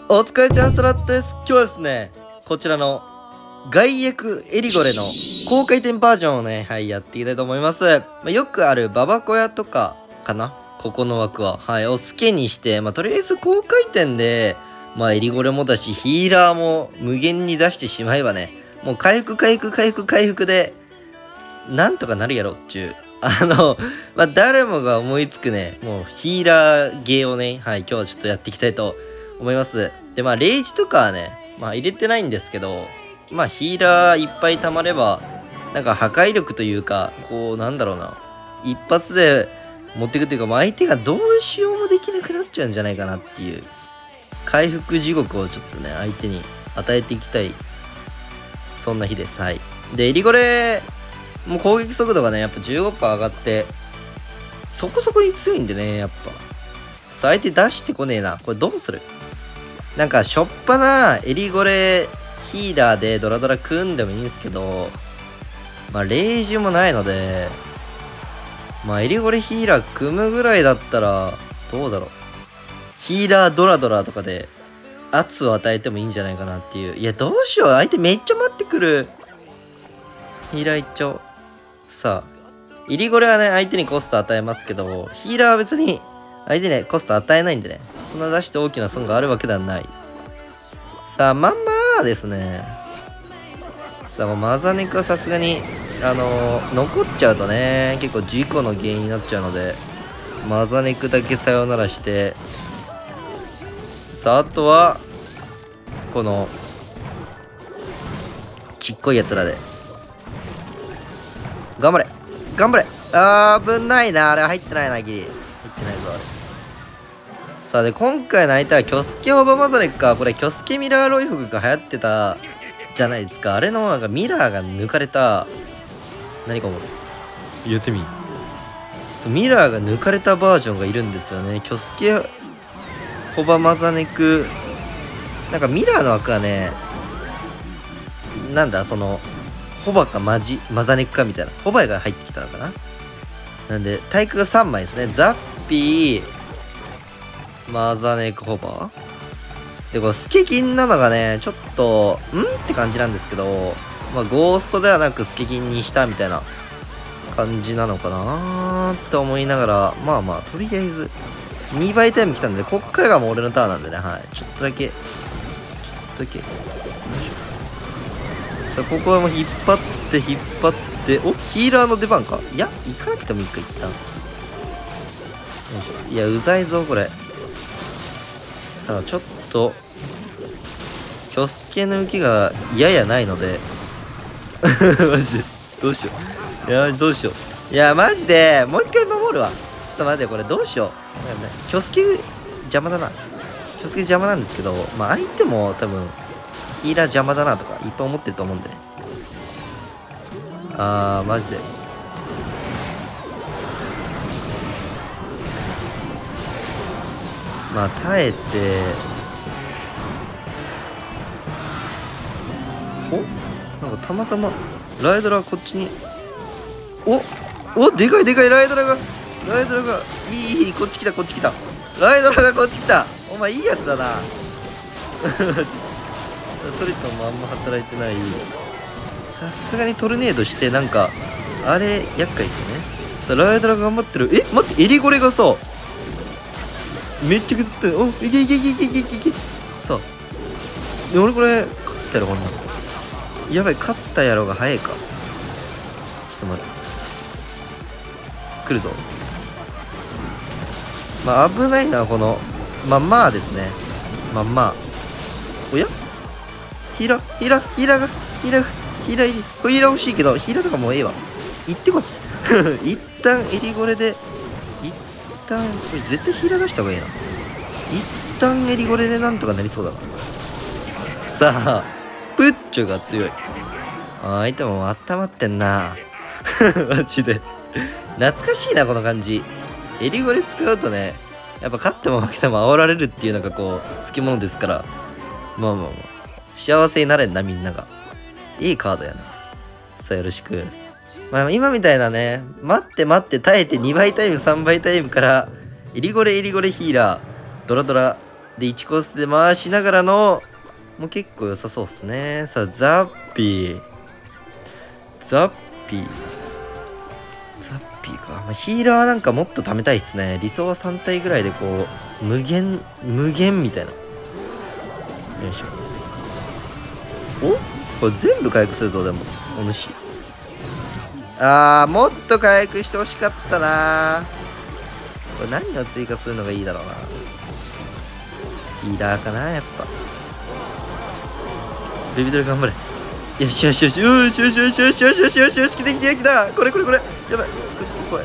お疲れちゃんスラットです。今日はですね、こちらの外役エリゴレの高回転バージョンをね、はい、やっていきたいと思います。よくあるババ小屋とかかな、ここの枠は。はい、をスケにして、とりあえず高回転で、エリゴレもだし、ヒーラーも無限に出してしまえばね、もう回復で、なんとかなるやろっちゅう。誰もが思いつくね、もうヒーラーゲーをね、はい、今日はちょっとやっていきたいと思います。で、レイジとかはね、入れてないんですけど、ヒーラーいっぱい溜まれば、なんか破壊力というか、こう、なんだろうな、一発で持っていくというか、相手がどうしようもできなくなっちゃうんじゃないかなっていう、回復地獄をちょっとね、相手に与えていきたい、そんな日です。はい。で、エリゴレ、もう攻撃速度がね、やっぱ 15% 上がって、そこそこに強いんでね、やっぱ。相手出してこねえな。これどうする？なんか、しょっぱなエリゴレヒーラーでドラドラ組んでもいいんですけど、レイジもないので、エリゴレヒーラー組むぐらいだったら、どうだろう。ヒーラードラドラとかで圧を与えてもいいんじゃないかなっていう。いや、どうしよう。相手めっちゃ待ってくる。ヒーラー一丁。さあ、イリゴレはね、相手にコスト与えますけど、ヒーラーは別に相手にコスト与えないんでね、そんな出して大きな損があるわけではない。さあ、ですね。さあ、もうマザネクはさすがに、残っちゃうとね、結構事故の原因になっちゃうので、マザネクだけさよならして、さあ、あとは、この、ちっこいやつらで、頑張れ頑張れ。危ないな。あれ入ってないな、ギリ。入ってないぞ、あれ。さあ、で、今回の相手は、キョスケオバマザネックか。これ、キョスケミラーロイフが流行ってた、じゃないですか。あれの、なんか、ミラーが抜かれた、何かも、言ってみ。ミラーが抜かれたバージョンがいるんですよね。キョスケオバマザネック。なんか、ミラーの枠はね、なんだ、ホバかマザネックかみたいな。ホバが入ってきたのかな。なんで、対空が3枚ですね。ザッピー、マザネック、ホバで、これ、スケキンなのがね、ちょっと、って感じなんですけど、ゴーストではなくスケキンにしたみたいな感じなのかなーって思いながら、とりあえず、2倍タイム来たんで、こっからがもう俺のターンなんでね、はい。ちょっとだけ。よいしょ。さあ、ここはもう引っ張って、お、ヒーラーの出番か。いや、行かなくてもいいか、一旦。よいしょ。いや、うざいぞ、これ。さあ、ちょっと、キョスケの受けがややないので、マジで、どうしよう。いや、どうしよう。いや、マジで、もう一回守るわ。ちょっと待って、これどうしよう。キョスケ邪魔だな。キョスケ邪魔なんですけど、相手も多分、ヒーラー邪魔だなとかいっぱい思ってると思うんでね。マジで。耐えて、なんかたまたま、ライドラがこっちに、でかいライドラが、いい、こっち来た。ライドラがこっち来た。お前いいやつだな。トリトンもあんま働いてない。さすがにトルネードしてなんかあれ厄介ですよね。さあライドラが頑張ってる。待って、エリゴレがさめっちゃ削ってる。いけ。さあで俺これ勝ったやろ、こんなの。やばい、勝ったやろが早いか。ちょっと待って、来るぞ。危ないな、このですね。おや、ヒーラー欲しいけど、ヒーラーとかもうええわ。行ってこい。一旦エリゴレで、これ絶対ヒーラー出した方がいいな。一旦エリゴレでなんとかなりそうだな。さあ、プッチョが強い。相手も温まってんな。マジで。懐かしいな、この感じ。エリゴレ使うとね、やっぱ勝っても負けても煽られるっていうのがこう、つきものですから。幸せになれんな、みんなが。いいカードやな。さあ、よろしく。今みたいなね、待って耐えて2倍タイム、3倍タイムから、エリゴレヒーラー、ドラドラで、1コースで回しながらの、もう結構良さそうっすね。さあ、ザッピー。ザッピーか。まあ、ヒーラーなんかもっと貯めたいっすね。理想は3体ぐらいでこう、無限みたいな。よいしょ。おこれ全部回復するぞ、でも。お主。もっと回復してほしかったな。これ何を追加するのがいいだろうな。ヒーラーかな、やっぱ。ベビドル頑張れ。よしよしよしよしよしよしよしよしよしよしよし、来たこれやばい、これ怖い。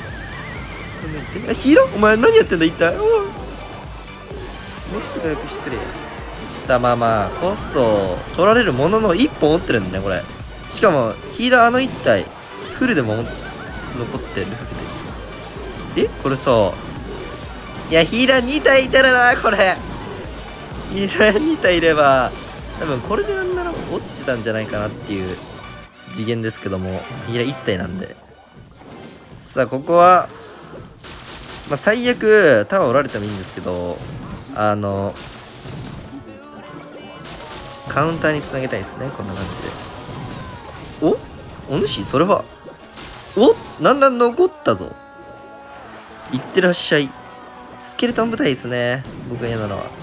ヒーローお前何やってんだ一体。もうちょっと回復してくれ。さあまあコスト取られるものの1本持ってるんだねこれ。しかもヒーラー1体フルでも残ってる。これさ、いやヒーラー2体いたらな、これヒーラー2体いれば多分これでなんなら落ちてたんじゃないかなっていう次元ですけども、ヒーラー1体なんで。さあここはまあ最悪タワー折られてもいいんですけど、カウンターにつなげたいですね、こんな感じで。お主それはなんだ残ったぞ。いってらっしゃい。スケルトン部隊ですね、僕が嫌なのは。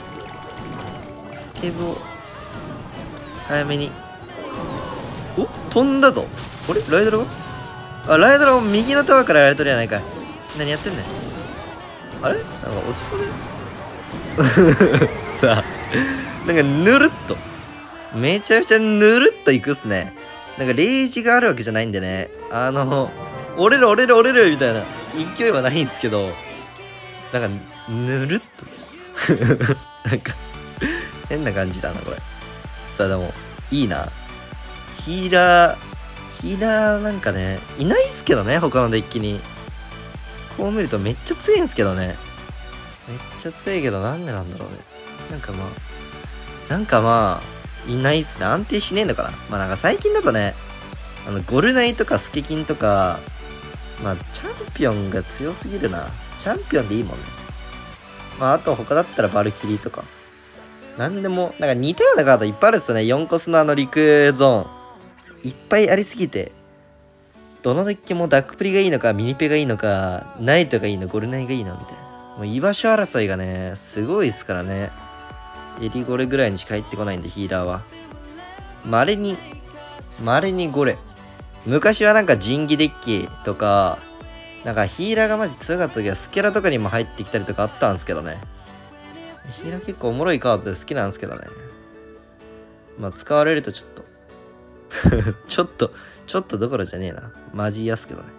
スケボ早めに。飛んだぞ。あれライドラがライドラも右のタワーからやられとるやないかい。何やってんねん。あれなんか落ちそうだよさあなんかぬるっとめちゃめちゃぬるっといくっすね。なんかレイジがあるわけじゃないんでね、折れるみたいな勢いはないんですけど、なんかぬるっとなんか変な感じだなこれ。さあでもいいな。ヒーラーなんかねいないっすけどね、他のデッキに。こう見るとめっちゃ強いんすけどね。めっちゃ強いけどなんでなんだろうね。なんかまあいないっすね。安定しねえのかな。まあなんか最近だとね、ゴルナイとかスケキンとか、まあチャンピオンが強すぎるな。チャンピオンでいいもんね。まああと他だったらバルキリーとかなんでもなんか似たようなカードいっぱいあるっすよね。4コスの陸ゾーンいっぱいありすぎて、どのデッキもダックプリがいいのかミニペがいいのかナイトがいいのゴルナイがいいのみたいな、もう居場所争いがねすごいっすからね。エリゴレぐらいにしか入ってこないんで、ヒーラーはまれにゴレ。昔はなんか神器デッキとかなんかヒーラーがマジ強かった時はスケラとかにも入ってきたりとかあったんですけどね。ヒーラー結構おもろいカードで好きなんですけどね。まあ使われるとちょっとちょっとどころじゃねえな。マジ安けどね。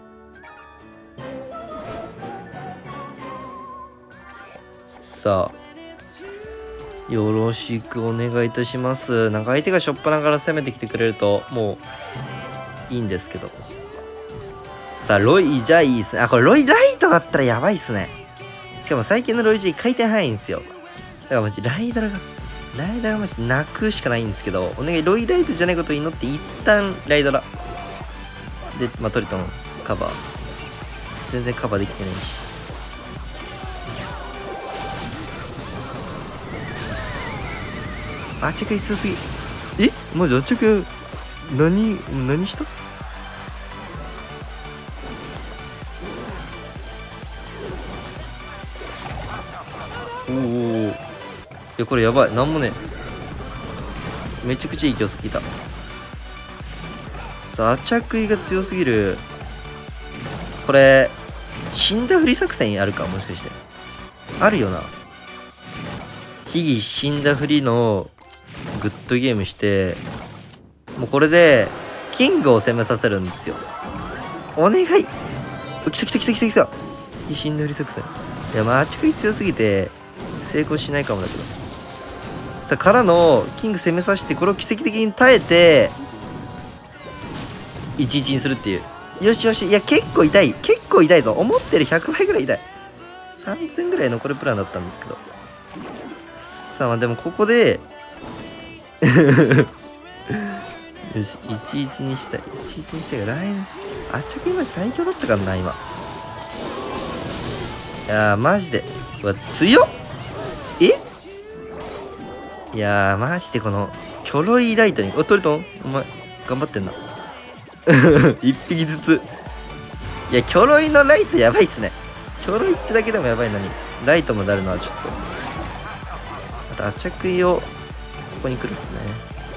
さあよろしくお願いいたします。なんか相手がしょっぱなから攻めてきてくれるともういいんですけど。さあロイじゃいいっすね。これロイライトだったらやばいっすね。しかも最近のロイジ回転早いんですよ。だからマジライダーがマジ泣くしかないんですけど、お願いロイライトじゃないことを祈って一旦ライドラで、まあ、トリトンカバー全然カバーできてないし。アチャク強すぎ。マジアチャク何した。いやこれやばい、なんもねえ。めちゃくちゃいい強すぎた。さあアチャクイが強すぎる。これ死んだふり作戦あるか、もしかしてあるよな。ヒギ死んだふりのグッドゲームして、もうこれでキングを攻めさせるんですよ。お願い。来た。死んだふり作戦。いやまあアチャクイ強すぎて成功しないかもだけど。さあからのキング攻めさせて、これを奇跡的に耐えて11にするっていう。よし。いや結構痛いぞ。思ってる100倍ぐらい痛い。3000ぐらい残るプランだったんですけど。さあまあでもここでよし11にしたいが来年あっちゃく今最強だったからな今。いやーマジでうわ強っ。 いやー、マジでこの、キョロイライトに、トリトンお前、頑張ってんな。一匹ずつ。いや、キョロイのライトやばいっすね。キョロイってだけでもやばいのに、ライトもなるのはちょっと。あと、アチャクイを、ここに来るっすね。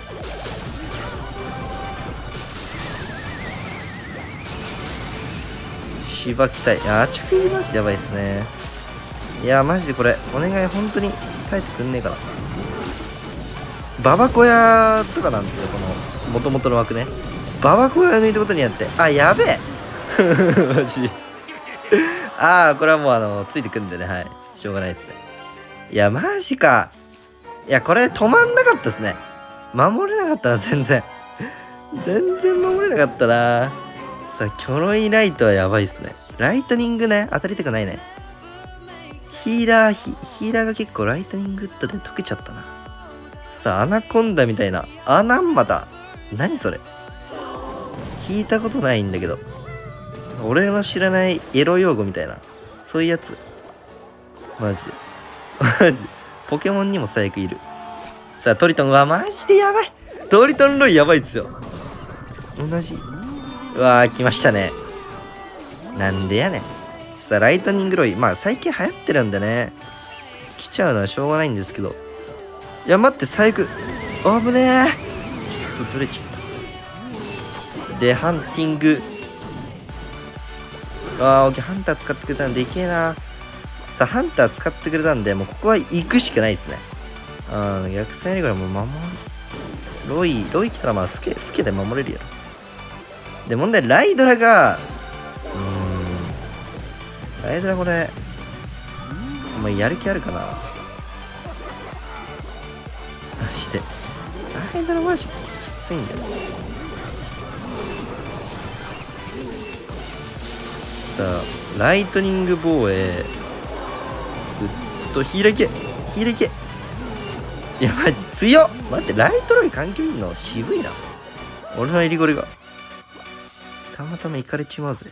芝来たい。いや、アチャクイマジでやばいっすね。いや、マジでこれ、お願い、本当に耐えてくんねえかな。ババコヤとかなんですよ、この、元々の枠ね。ババコヤ抜いたことによって、あ、やべえマジああ、これはもうついてくんでね、はい。しょうがないですね。いや、マジか。いや、これ止まんなかったですね。守れなかったな、全然。全然守れなかったな。さあ、キョロイライトはやばいっすね。ライトニングね、当たりたくないね。ヒーラーが結構ライトニングウッドで溶けちゃったな。さあ、アナコンダみたいな。アナンマだ。何それ。聞いたことないんだけど。俺の知らないエロ用語みたいな。そういうやつ。マジで。マジ。ポケモンにも最悪いる。さあ、トリトンはマジでやばい。トリトンロイやばいっすよ。同じ。うわー、来ましたね。なんでやねん。さあ、ライトニングロイ。まあ、最近流行ってるんでね。来ちゃうのはしょうがないんですけど。いや、待って、最悪。危ねえ。ちょっとずれちゃった。で、ハンティング。あー、オッケー。ハンター使ってくれたんでいけえな。さあ、ハンター使ってくれたんで、もうここは行くしかないですね。逆サイリゴラもう守る。ロイ来たらまあ、スケで守れるやろ。で、問題、ライドラが、ライドラこれ、お前やる気あるかなマジで。ライドラマジきついんだよ。さあ、ライトニング防衛。ヒーラーいけ。ヒーラーいけ。いや、マジ強っ。待って、ライトロイ関係いいの渋いな。俺のエリゴリが。たまたま行かれちまうぜ。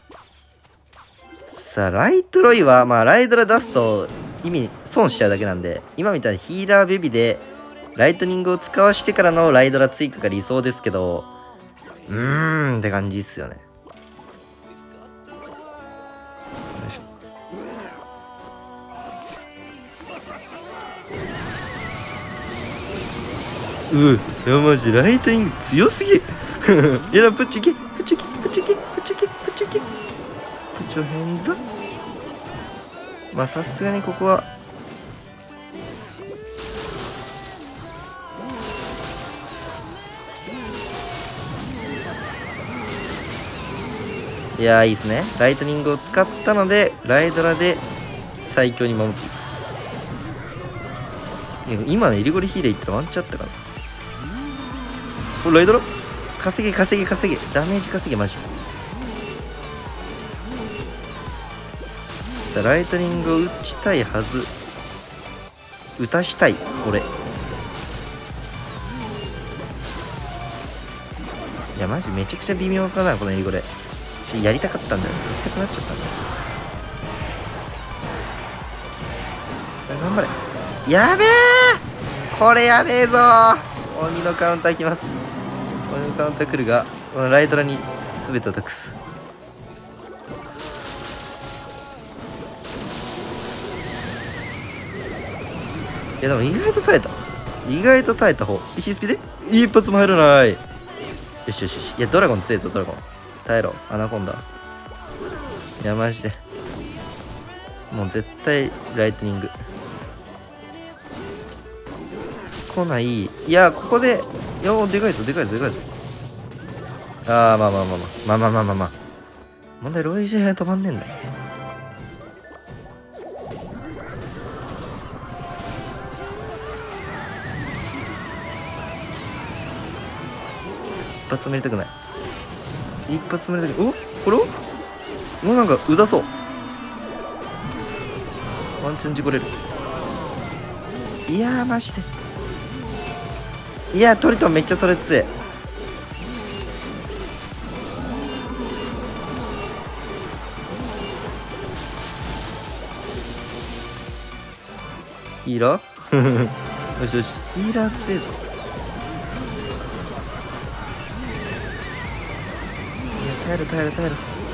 さあ、ライトロイは、まあ、ライドラ出すと意味損しちゃうだけなんで、今みたいにヒーラーベビで、ライトニングを使わしてからのライドラ追加が理想ですけど、って感じっすよね。いや、マジ、ライトニング強すぎいや、プチキ、プチキ、プチキ、プチキ、プチキ。プチョヘンザ。まあ、さすがにここは。いやー、いいっすね。ライトニングを使ったので、ライドラで最強に守っていく。今のエリゴリヒーレーいったらワンチャンあったから。ライドラ稼げ。ダメージ稼げ、マジ。さあ、ライトニングを打ちたいはず。打たしたい、俺。いや、マジめちゃくちゃ微妙かな、このエリゴレ。やりたかったんだよ。やりたくなっちゃったんだよ。さあ、頑張れ。やべえこれやべえぞ鬼のカウンターきます。鬼のカウンター来るが、このライドラに全てを託す。いや、でも意外と耐えた方。ヒスピで一発も入らない。よし。いや、ドラゴン強いぞ、ドラゴン。耐えろ、アナコンダ。いや、マジで。もう絶対、ライトニング。来ない。いや、ここで、いや、でかいぞ。まあ。問題、ロイジェ止まんねえんだよ。一発目入れたくない。おこれをもうなんかうざそう。ワンチャン事故れる。いやー、マジで。いやー、トリトンめっちゃそれ強い。ヒーラーよしよし、ヒーラー強いぞ。いや、耐える耐える耐える。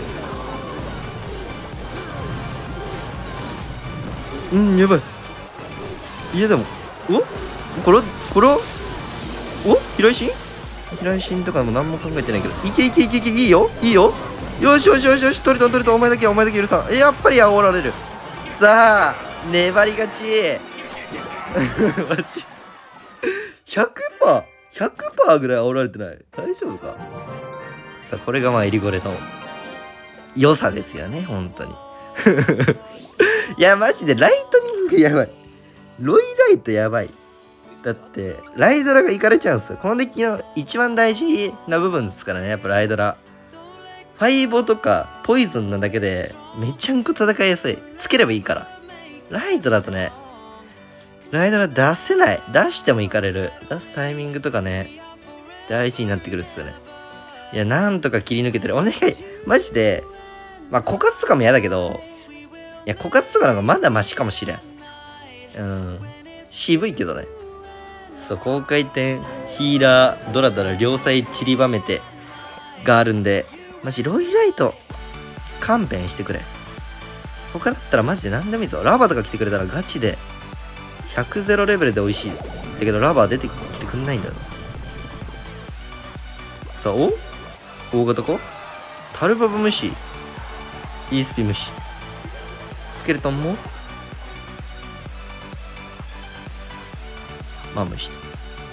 うん、やばい。いやでも、これは平井心とかも何も考えてないけど、いけ、いいよよし、トリトン、お前だけ許さん。やっぱり煽られる。さあ、粘り勝ち。マジ。100% ぐらい煽られてない。大丈夫か。さあ、これがまあ、エリゴレの良さですよね、本当に。いや、マジで、ライトニングやばい。ロイライトやばい。だって、ライドラがいかれちゃうんですよ。このデッキの一番大事な部分ですからね、やっぱライドラ。ファイボとかポイズンなだけでめちゃんこ戦いやすい。つければいいから。ライトだとね、ライドラ出せない。出してもいかれる。出すタイミングとかね、大事になってくるんですよね。いや、なんとか切り抜けてる。お願い。マジで、まあ、枯渇とかも嫌だけど、いや、枯渇とかの方がまだマシかもしれん。渋いけどね。そう、高回転、ヒーラー、ドラ両サイ散りばめてがあるんで、マジロイライト、勘弁してくれ。他だったらマジで何でもいいぞ。ラバーとか来てくれたらガチで、100-0レベルで美味しい。だけどラバー出てきてくんないんだよな。さあ、大型かタルババ無視。イースピ無視。スケルトンもまあ無視と。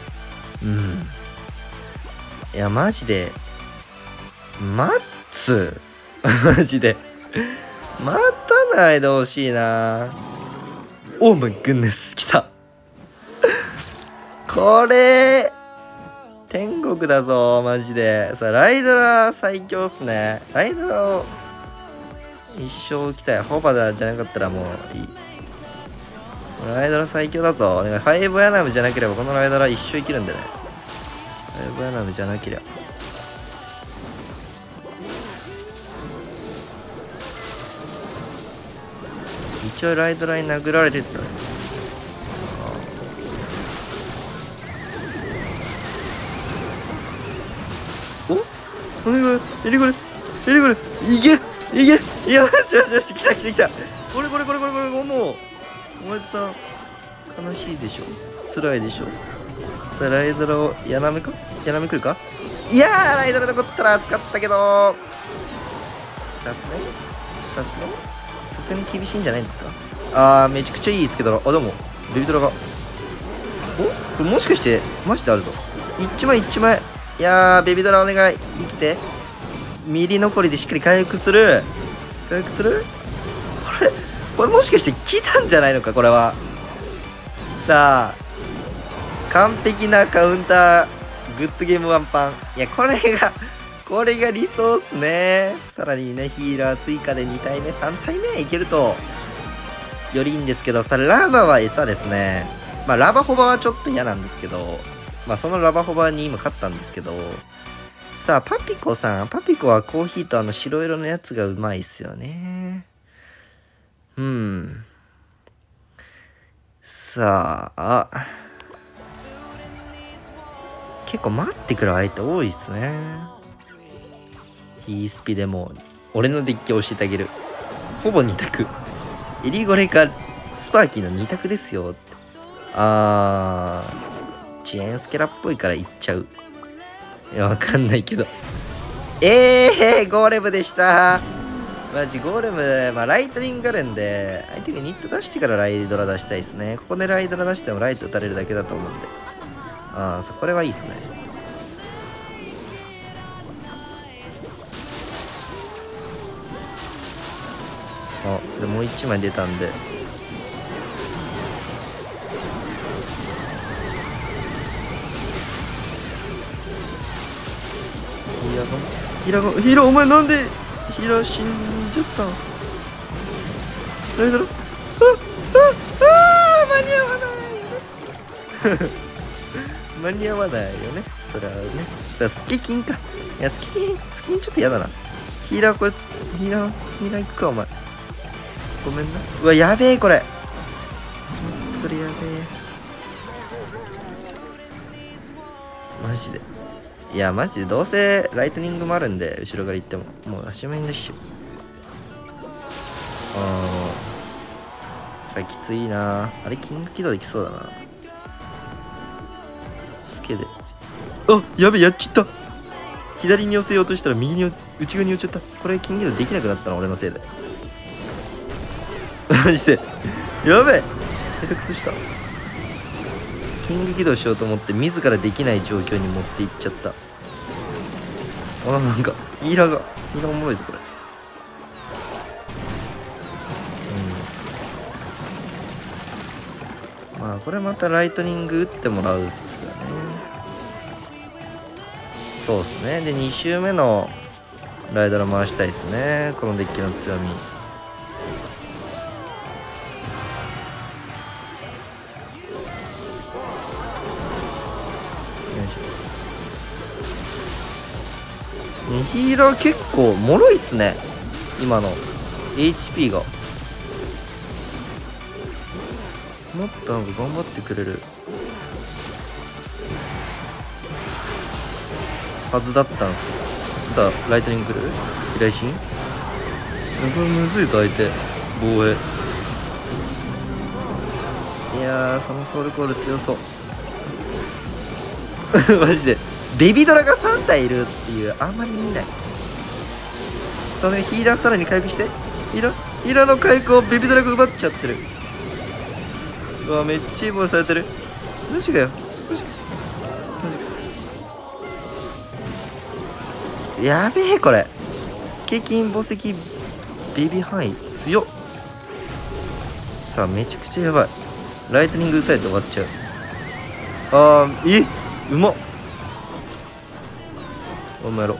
いや、マジで、マジで。待たないでほしいな。オーマイグッネス、来た。これ、天国だぞ、マジで。さあ、ライドラ最強っすね。ライドラを一生置きたい。ホバダじゃなかったらもういい。ライドラ最強だぞ。ファイブヤナムじゃなければこのライドラ一生生きるんでね。ファイブヤナムじゃなければ。一応ライドラに殴られてったね。お願い、エリゴレ、いけ、よし、来た。これ、もう、お前さん、悲しいでしょ。辛いでしょ。さあ、ライドラを、やなめ来るか。いやー、ライドラ残ったら使ったけど、さすがに厳しいんじゃないですか。めちゃくちゃいいですけど、でも、ベビドラが。これもしかして、マジであるぞ。一枚。いやー、ベビドラお願い。生きて。ミリ残りでしっかり回復する。これもしかして来たんじゃないのか、これは。さあ、完璧なカウンター、グッドゲームワンパン。いや、これが理想っすね。さらにね、ヒーラー追加で2体目、3体目いけると、よりいいんですけど、さ、ラバは餌ですね。まあ、ラバホバはちょっと嫌なんですけど、まあ、そのラバホバに今勝ったんですけど、さあ、パピコはコーヒーと白色のやつがうまいっすよね。さあ、結構待ってくる相手多いっすね。ヒースピでも、俺のデッキを教えてあげる。ほぼ2択。エリゴレか、スパーキーの2択ですよ。チェーンスケラっぽいから言っちゃう。いや、わかんないけど。ゴーレムでした。マジ、ゴーレム、まあ、ライトニングあるんで、相手がニット出してからライドラ出したいですね。ここでライドラ出してもライト打たれるだけだと思うんで。これはいいっすね。でもう1枚出たんで。ヒーラーお前なんでヒーラー死んじゃったの。ライドラ間に合わないよね。間に合わないよね。それはね。さあ、スケキンか。いや、スケキンちょっと嫌だな。ヒーラーこれ、ヒーラー行くか、お前。ごめんな。うわ、やべえ、これ。これやべえ。 マジで。いやマジでどうせライトニングもあるんで、後ろから行ってももう足面でっしょ。さあきついな。あれキング起動できそうだな。スケで、あ、やべえ、やっちった。左に寄せようとしたら右に内側に寄っちゃった。これキング起動できなくなったの俺のせいで。マジでやべえ、下手くそした。キング起動しようと思って自らできない状況に持っていっちゃった。あ、なんかヒーラーおもろいぞこれ。まあこれまたライトニング打ってもらうっすよね。そうっすね。で2周目のライドラ回したいっすね、このデッキの強み。ヒーラー結構もろいっすね今の HP が。もっとなんか頑張ってくれるはずだったんですけど。さあライトニング来る。飛来心、これむずいぞ相手防衛。いやーそのソウルコール強そうマジでベビドラが3体いるっていう、あんまり見ない。そのヒーラーさらに回復して、ヒーラーの回復をベビドラが奪っちゃってる。うわめっちゃいいボールされてる。マジかよ、マジかやべえこれ。スケキン墓石ベビー範囲強っ。さあめちゃくちゃやばい。ライトニング打たれて終わっちゃう。うまっ。お前やろ。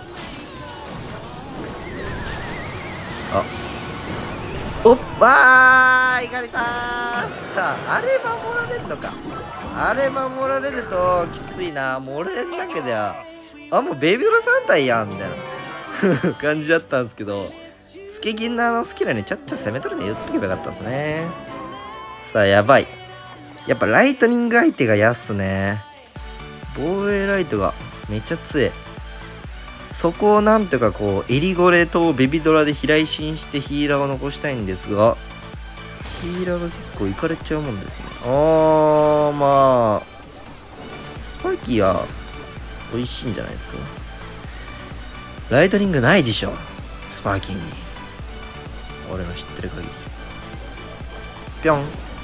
おっわーいかれたー。さああれ守られるのか。あれ守られるときついな。もう俺だけではもうベイビードラ3体やんみたいな感じだったんですけど、スケキンの好きなようにちゃっちゃ攻めとるね言っとけばよかったですね。さあやばい。やっぱライトニング相手がやっすね。防衛ライトがめっちゃ強い。そこをなんとかこうエリゴレとベビドラで飛来心してヒーラーを残したいんですが、ヒーラーが結構いかれちゃうもんですね。まあスパーキーは美味しいんじゃないですか。ライトニングないでしょスパーキーに、俺の知ってる限り。ぴょん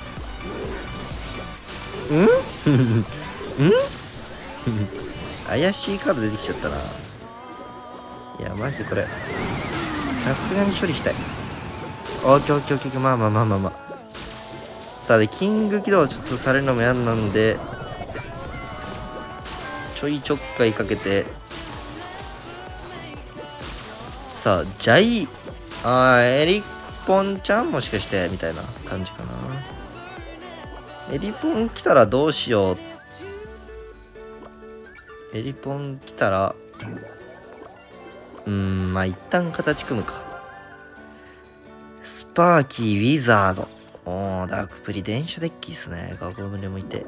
ん怪しいカード出てきちゃったな。いやマジでこれさすがに処理したい。オッケーオッケーオッケー、まあさあでキング起動ちょっとされるのも嫌なんで、ちょいちょっかいかけて、さあジャイエリポンちゃんもしかしてみたいな感じかな。エリポン来たらどうしよう。エリポン来たらまあ一旦形組むか。スパーキーウィザード、ダークプリ電車デッキっすね。ガゴムでもいて、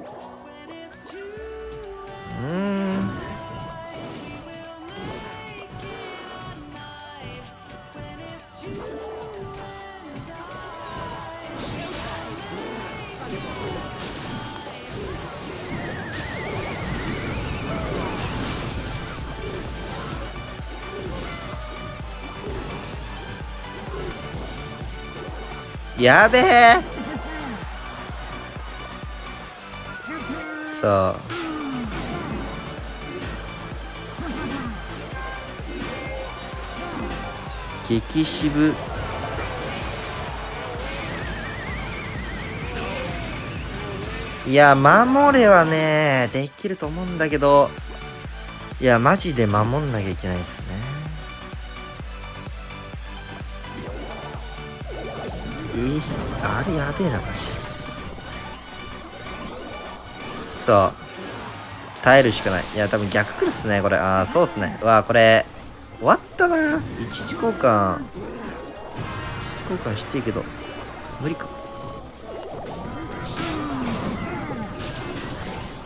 やべえ。さあ激渋いや守れはねできると思うんだけど、いやマジで守んなきゃいけないっすね。あれやべえな。さあ耐えるしかない。いや多分逆来るっすねこれ。そうっすね。これ終わったな。一時交換していいけど無理か。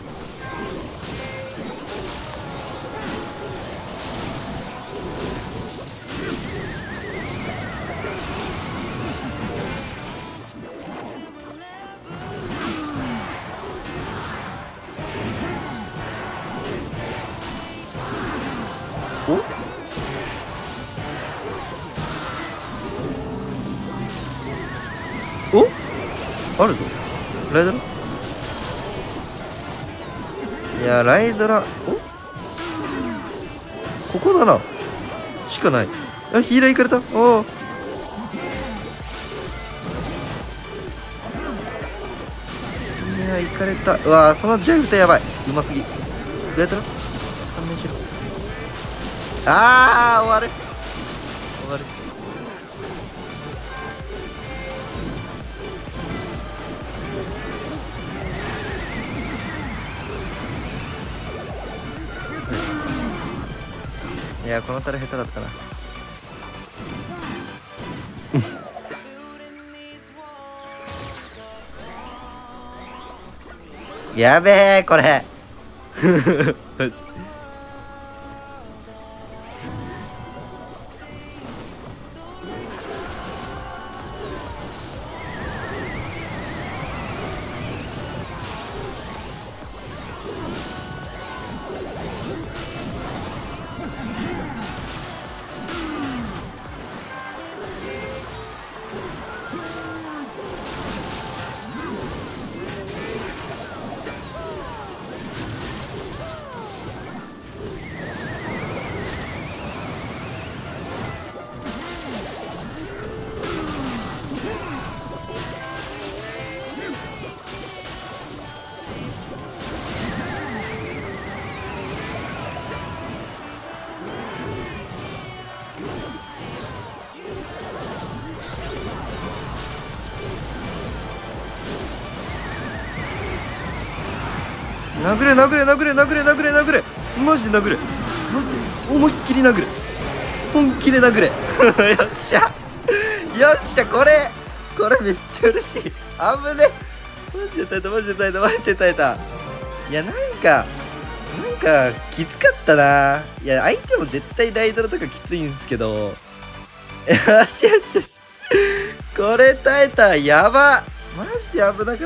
あるぞ。ライドラ、いやライドラ、ここだなしかない。あ、ヒーラー行かれた。おお、いや行かれた。うわー、そのジャイフトやばい。うますぎ。ライドラ勘弁しろ。あー、終わる終わる。いやこのタル下手だったな。やべえこれ。マジ殴れ殴れ殴れ殴れ殴れ殴れ、マジで殴れ、マジで思いっきり殴れ、本気で殴れ。よっしゃよっしゃ、これめっちゃ嬉しい。危ね、マジで耐えたマジで耐えたマジで耐えた。いやなんかきつかったな。いや相手も絶対ライドラとかきついんですけど、よしよしよし、これ耐えた。やば、マジで危なかった。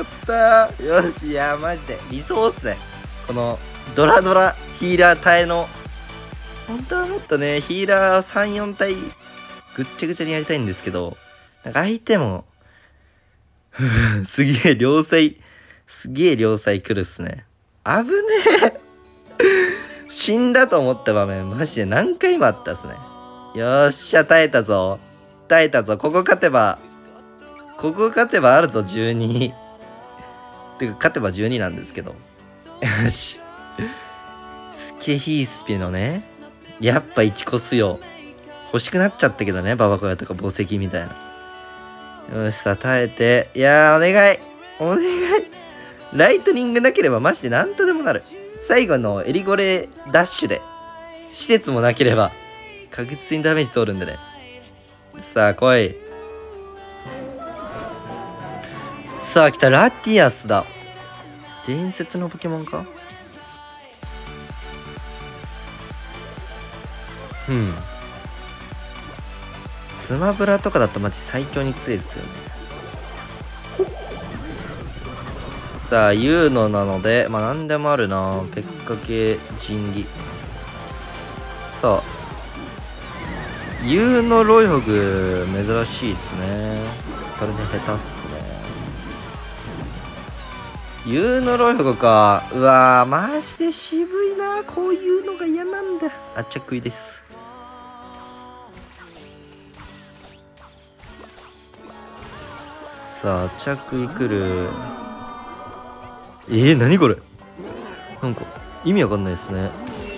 よし、いやマジで理想っすね、このドラドラヒーラー耐えの。本当はもっとねヒーラー3、4体ぐっちゃぐちゃにやりたいんですけど、なんか相手もすげえ両サイ来るっすね。危ねえ死んだと思った場面マジで何回もあったっすね。よっしゃ、耐えたぞ耐えたぞ。ここ勝てばあるぞ12。てか勝てば12なんですけど、よし、スケヒースピのね、やっぱ1コスよ欲しくなっちゃったけどね、ババコヤとか墓石みたいな。よしさ、耐えて。いやー、お願いライトニングなければマジでなんとでもなる。最後のエリゴレダッシュで施設もなければ確実にダメージ通るんでね。さあ来い。さあ来た、ラティアスだ。伝説のポケモンか。スマブラとかだとマジ最強に強いですよね。さあユーノなのでまあ何でもあるな。ペッカ系人技。さあユーノロイホグ珍しいっすね。これね下手っすね。ユーノロイホグか。うわーマジで渋いな。こういうのが嫌なんだ。あっちゃ食いです。さあ着衣来る。何これ、なんか意味わかんないですね。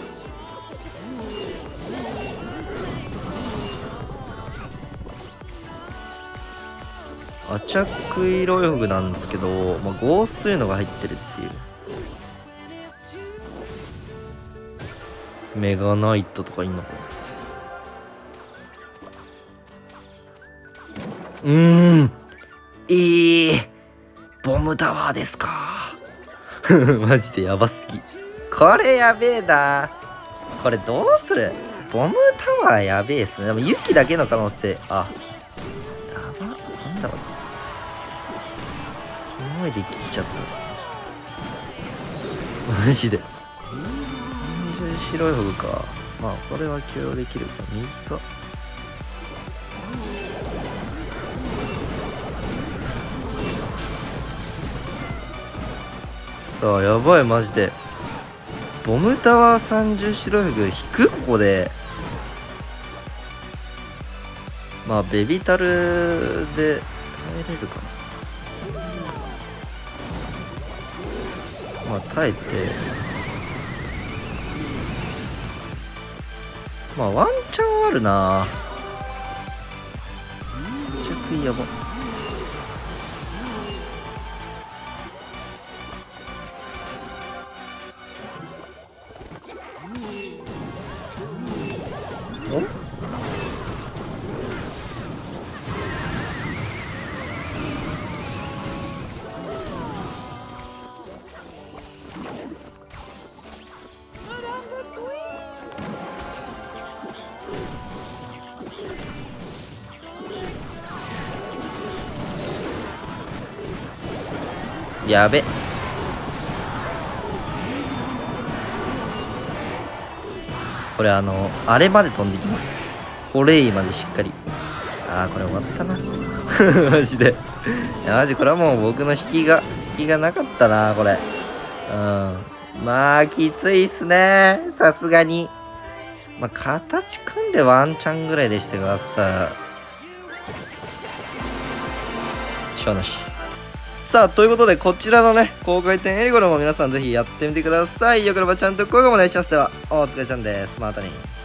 アチャクイロイホグなんですけど、まあ、ゴースというのが入ってるっていう。メガナイトとかいんのかな。ボムタワーですか。マジでやばすぎ。これやべえな。これどうする。ボムタワーやべえっすね。でも雪だけの可能性。やば。なんだこれ。キモいできちゃったっすね。マジで。30白いホグか。まあこれは許容できるか。右か。 さあ、やばい、マジで。ボムタワー30白いフグ引くここで。まあ、ベビタルで耐えれるかな。まあ、耐えて。まあ、ワンチャンあるな。めちゃくちゃやば。おやべ。これあれまで飛んできます。ホレイまでしっかり。ああ、これ終わったな。マジで。いや、マジこれはもう僕の引きがなかったな、これ。うん。まあ、きついっすね。さすがに。まあ、形組んでワンチャンぐらいでしてください。しょうなし。さあ、ということで、こちらのね、高回転エリゴルも皆さんぜひやってみてください。よければちゃんと高評価もお願いします。では、お疲れちゃんです。またね。